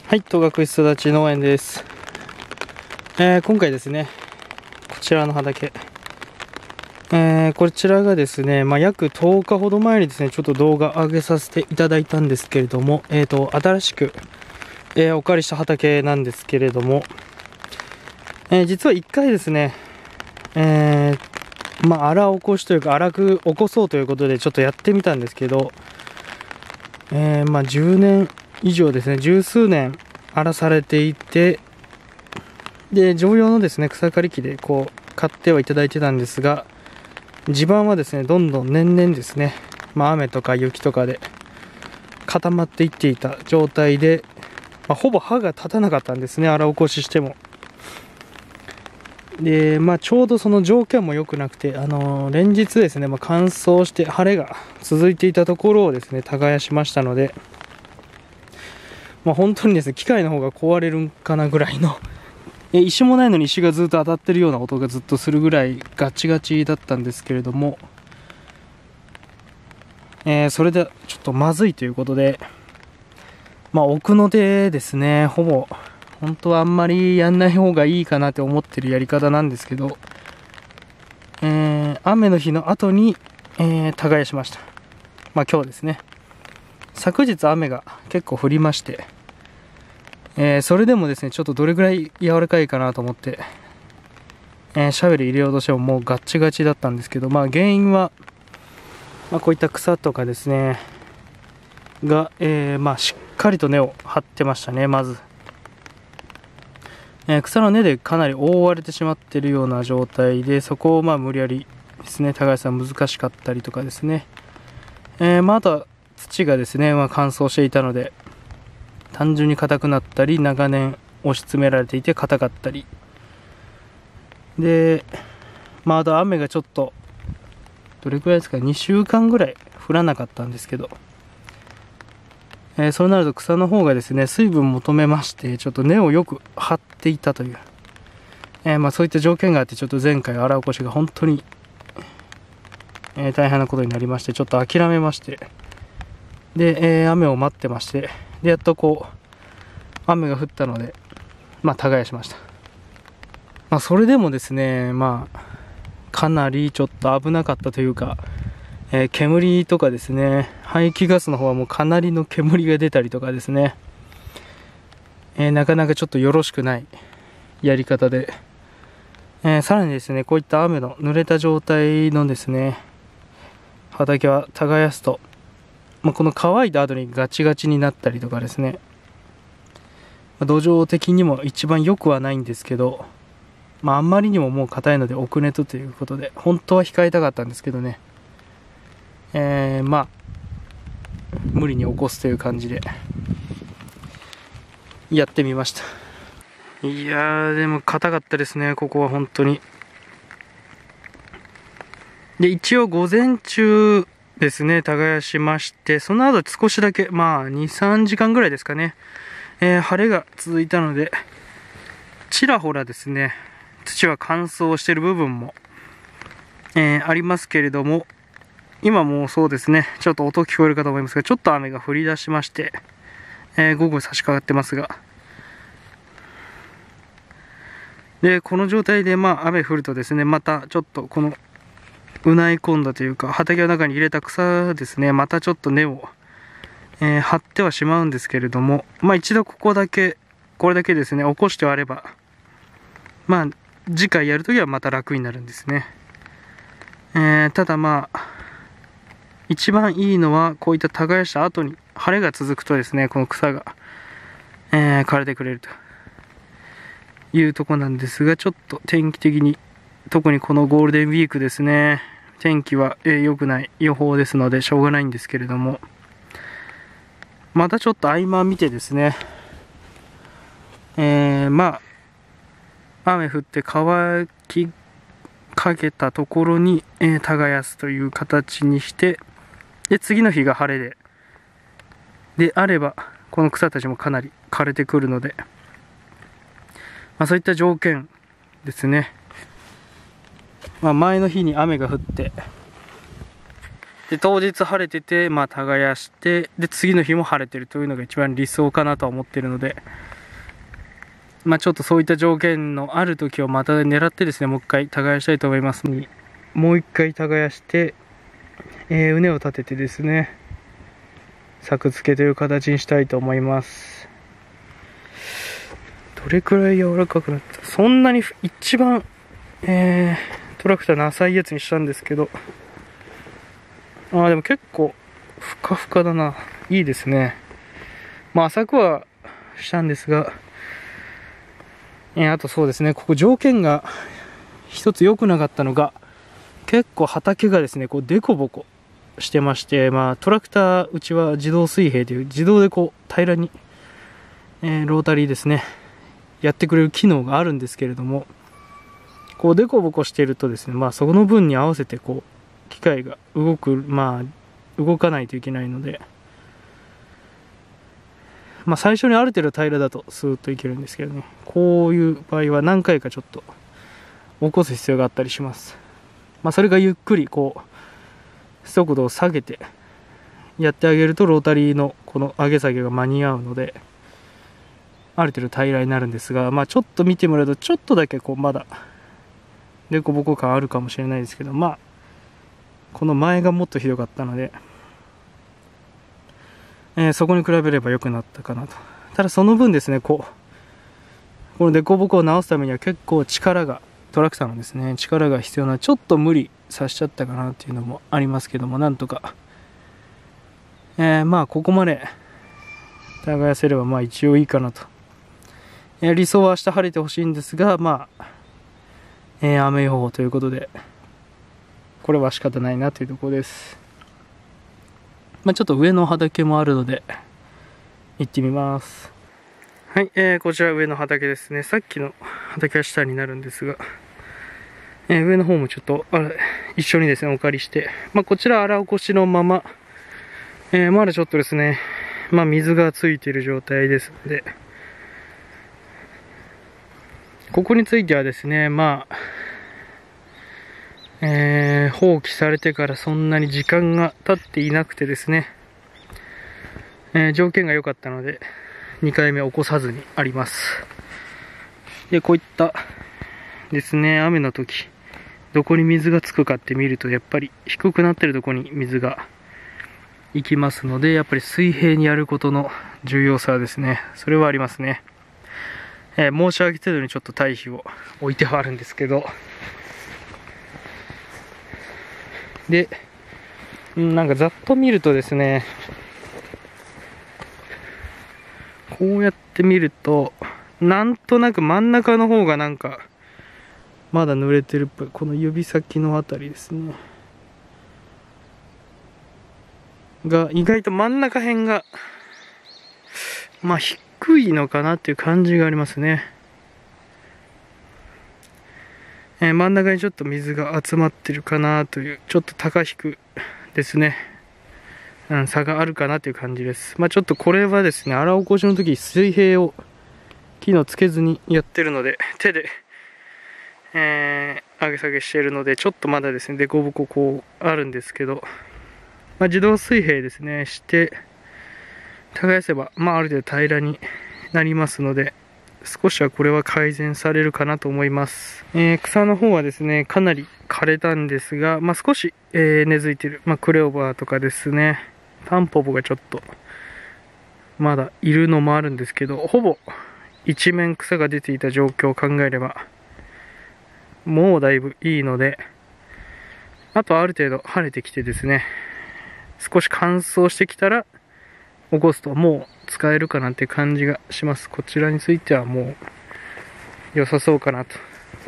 はい、戸隠育ち農園です。今回ですね、こちらの畑、こちらがですね、約10日ほど前にですね、ちょっと動画上げさせていただいたんですけれども、新しく、お借りした畑なんですけれども、実は1回ですね、荒起こしというか、荒く起こそうということでちょっとやってみたんですけど、10年以上ですね、十数年荒らされていて、で常用のですね草刈り機でこう買ってはいただいてたんですが、地盤はですねどんどん年々ですね、雨とか雪とかで固まっていっていた状態で、ほぼ歯が立たなかったんですね、荒起こししても。でちょうどその条件も良くなくて、連日ですね、乾燥して晴れが続いていたところをですね耕しましたので、本当にですね機械の方が壊れるんかなぐらいの石もないのに石がずっと当たってるような音がずっとするぐらいガチガチだったんですけれども、それでちょっとまずいということで、奥の手ですね、ほぼ本当はあんまりやんない方がいいかなって思ってるやり方なんですけど、雨の日の後に、耕しました。今日ですね、昨日雨が結構降りまして、それでもですねちょっとどれぐらい柔らかいかなと思って、シャベル入れようとしてももうガッチガチだったんですけど、原因は、こういった草とかですねが、しっかりと根を張ってましたね。まず、草の根でかなり覆われてしまっているような状態で、そこを無理やりですね耕すのは難しかったりとかですね、あとは土がですね、乾燥していたので単純に硬くなったり、長年押し詰められていて硬かったりで、あと雨がちょっとどれくらいですか、2週間ぐらい降らなかったんですけど、そうなると草の方がですね水分求めまして、ちょっと根をよく張っていたという、そういった条件があって、ちょっと前回荒起こしが本当に、大変なことになりまして、ちょっと諦めまして、で、雨を待ってまして、でやっとこう雨が降ったので耕しました。それでもですねかなりちょっと危なかったというか、煙とかですね、排気ガスの方はもうかなりの煙が出たりとかですね、なかなかちょっとよろしくないやり方で、さらにですねこういった雨の濡れた状態のですね畑は耕すと、この乾いた後にガチガチになったりとかですね、土壌的にも一番良くはないんですけど、あんまりにももう硬いので奥ネトということで本当は控えたかったんですけどね、無理に起こすという感じでやってみました。いやーでも硬かったですね、ここは本当に。で一応午前中ですね耕しまして、その後少しだけ2、3時間ぐらいですかね、晴れが続いたのでちらほらですね土は乾燥している部分も、ありますけれども、今もそうですね、ちょっと音聞こえるかと思いますが、ちょっと雨が降り出しまして、午後差し掛かってますが、でこの状態で雨降るとですね、またちょっとこのうない込んだというか畑の中に入れた草ですね、またちょっと根を、張ってはしまうんですけれども、一度これだけですね起こしてあれば、次回やるときはまた楽になるんですね。ただ一番いいのはこういった耕した後に晴れが続くとですね、この草が、枯れてくれるというとこなんですが、ちょっと天気的に特にこのゴールデンウィークですね、天気は良くない予報ですのでしょうがないんですけれども、またちょっと合間見てですね、雨降って乾きかけたところに、耕すという形にして、で次の日が晴れであればこの草たちもかなり枯れてくるので、そういった条件ですね。前の日に雨が降ってで、当日晴れてて、まあ、耕して、で、次の日も晴れてるというのが一番理想かなとは思ってるので、まあ、ちょっとそういった条件のある時をまた狙ってですね、もう一回耕したいと思います。もう一回耕して、畝を立ててですね、作付けという形にしたいと思います。どれくらい柔らかくなった？そんなに一番、トラクターの浅いやつにしたんですけど、でも結構ふかふかだな。いいですね。まあ浅くはしたんですが、あとそうですね、ここ条件が一つ良くなかったのが、結構畑がですね、こうデコボコしてまして、まあトラクター、うちは自動水平という自動でこう平らに、ロータリーですね、やってくれる機能があるんですけれども、こうデコボコしているとですね、まあその分に合わせてこう機械が動かないといけないので、まあ最初にある程度平らだとスーッといけるんですけどね、こういう場合は何回かちょっと起こす必要があったりします。まあそれがゆっくりこう速度を下げてやってあげると、ロータリーのこの上げ下げが間に合うので、ある程度平らになるんですが、まあちょっと見てもらうとちょっとだけこうまだデコボコ感あるかもしれないですけど、まあこの前がもっとひどかったので、そこに比べれば良くなったかなと。ただその分ですね、このデコボコを直すためには結構トラクターのですね、力が必要な、ちょっと無理させちゃったかなっていうのもありますけども、なんとか、まあここまで耕せればまあ一応いいかなと。理想は明日晴れてほしいんですが、まあ、雨予報ということで、これは仕方ないなというところです。まあ、ちょっと上の畑もあるので、行ってみます。はい、こちら上の畑ですね。さっきの畑は下になるんですが、上の方もちょっと一緒にですね、お借りして、まあ、こちら荒起こしのまま、まだちょっとですね、まあ、水がついている状態ですので、ここについてはですね、まあ、放棄されてからそんなに時間が経っていなくてですね、条件が良かったので、2回目起こさずにあります。で、こういったですね、雨の時、どこに水がつくかって見ると、やっぱり低くなってるところに水が行きますので、やっぱり水平にやることの重要さはですね、それはありますね。申し上げ程度にちょっと堆肥を置いてはあるんですけど、で、なんかざっと見るとですね、こうやって見ると、なんとなく真ん中の方がなんか、まだ濡れてるっぽい。この指先のあたりですね。が、意外と真ん中辺が、まあ低いのかなっていう感じがありますね。真ん中にちょっと水が集まってるかなという、ちょっと高低ですね。差があるかなという感じです。まあちょっとこれはですね、荒起こしの時水平を機能つけずにやってるので、手で、上げ下げしているので、ちょっとまだですね、デコボコこうあるんですけど、まあ自動水平ですね、して、耕せば、まあある程度平らになりますので、少しはこれは改善されるかなと思います。草の方はですね、かなり枯れたんですが、まあ少し、根付いてる、まあクレオバーとかですね、タンポポがちょっと、まだいるのもあるんですけど、ほぼ一面草が出ていた状況を考えれば、もうだいぶいいので、あとはある程度晴れてきてですね、少し乾燥してきたら、起こすともう使えるかなって感じがします。こちらについてはもう良さそうかなと。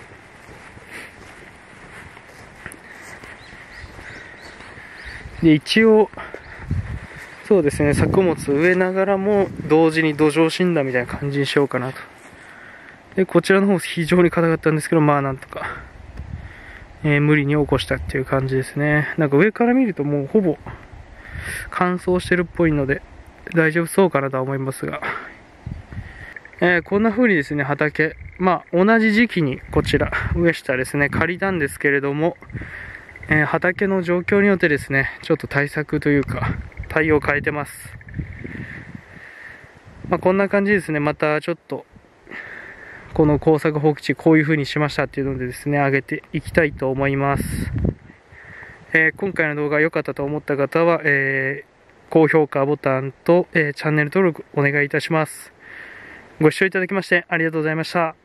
で、一応、そうですね、作物植えながらも同時に土壌診断みたいな感じにしようかなと。で、こちらの方非常に硬かったんですけど、まあなんとか、無理に起こしたっていう感じですね。なんか上から見るともうほぼ乾燥してるっぽいので大丈夫そうかなとは思いますが、こんな風にですね、畑、まあ同じ時期にこちら上下ですね、借りたんですけれども、 畑の状況によってですね、ちょっと対策というか、対応を変えてます。こんな感じですね。またちょっと、この耕作放棄地、こういう風にしましたっていうのでですね、上げていきたいと思います。今回の動画良かったと思った方は、高評価ボタンと、チャンネル登録お願いいたします。ご視聴いただきましてありがとうございました。